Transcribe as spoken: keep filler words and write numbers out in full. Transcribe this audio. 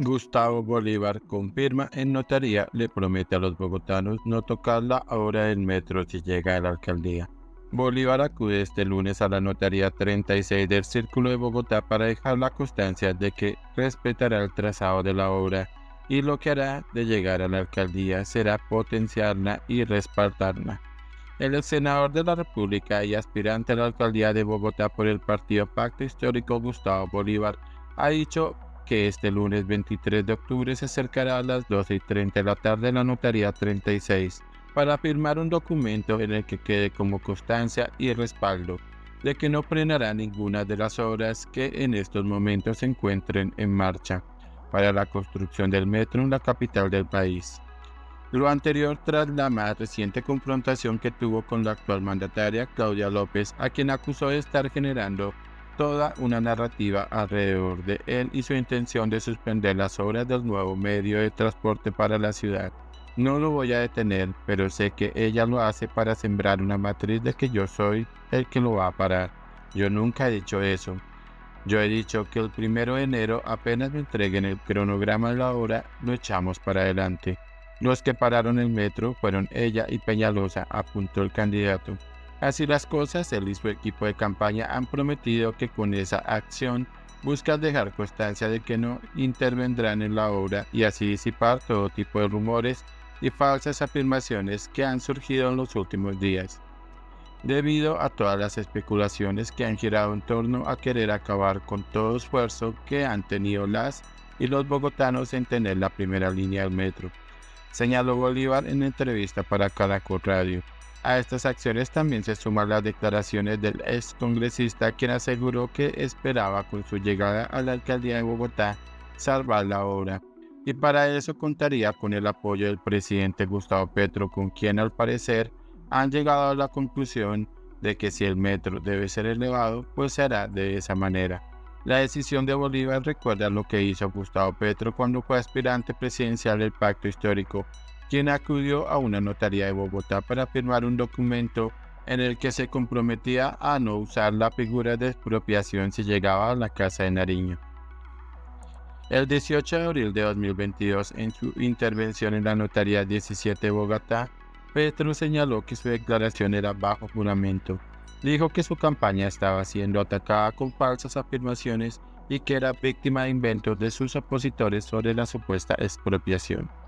Gustavo Bolívar confirma en notaría, le promete a los bogotanos no tocar la obra del metro si llega a la alcaldía. Bolívar acude este lunes a la notaría treinta y seis del Círculo de Bogotá para dejar la constancia de que respetará el trazado de la obra y lo que hará de llegar a la alcaldía será potenciarla y respaldarla. El ex senador de la República y aspirante a la alcaldía de Bogotá por el partido Pacto Histórico Gustavo Bolívar ha dicho que este lunes veintitrés de octubre se acercará a las doce y treinta de la tarde a la notaría treinta y seis para firmar un documento en el que quede como constancia y respaldo de que no frenará ninguna de las obras que en estos momentos se encuentren en marcha para la construcción del metro en la capital del país. Lo anterior tras la más reciente confrontación que tuvo con la actual mandataria Claudia López, a quien acusó de estar generando toda una narrativa alrededor de él y su intención de suspender las obras del nuevo medio de transporte para la ciudad. No lo voy a detener, pero sé que ella lo hace para sembrar una matriz de que yo soy el que lo va a parar. Yo nunca he dicho eso. Yo he dicho que el primero de enero, apenas me entreguen el cronograma de la obra, lo echamos para adelante. Los que pararon el metro fueron ella y Peñalosa, apuntó el candidato. Así las cosas, él y su equipo de campaña han prometido que con esa acción buscan dejar constancia de que no intervendrán en la obra y así disipar todo tipo de rumores y falsas afirmaciones que han surgido en los últimos días, debido a todas las especulaciones que han girado en torno a querer acabar con todo esfuerzo que han tenido las y los bogotanos en tener la primera línea del metro, señaló Bolívar en entrevista para Caracol Radio. A estas acciones también se suman las declaraciones del ex congresista, quien aseguró que esperaba con su llegada a la alcaldía de Bogotá salvar la obra, y para eso contaría con el apoyo del presidente Gustavo Petro, con quien al parecer han llegado a la conclusión de que si el metro debe ser elevado, pues se hará de esa manera. La decisión de Bolívar recuerda lo que hizo Gustavo Petro cuando fue aspirante presidencial del Pacto Histórico, quien acudió a una notaría de Bogotá para firmar un documento en el que se comprometía a no usar la figura de expropiación si llegaba a la Casa de Nariño. El dieciocho de abril de dos mil veintidós, en su intervención en la notaría diecisiete de Bogotá, Petro señaló que su declaración era bajo juramento. Dijo que su campaña estaba siendo atacada con falsas afirmaciones y que era víctima de inventos de sus opositores sobre la supuesta expropiación.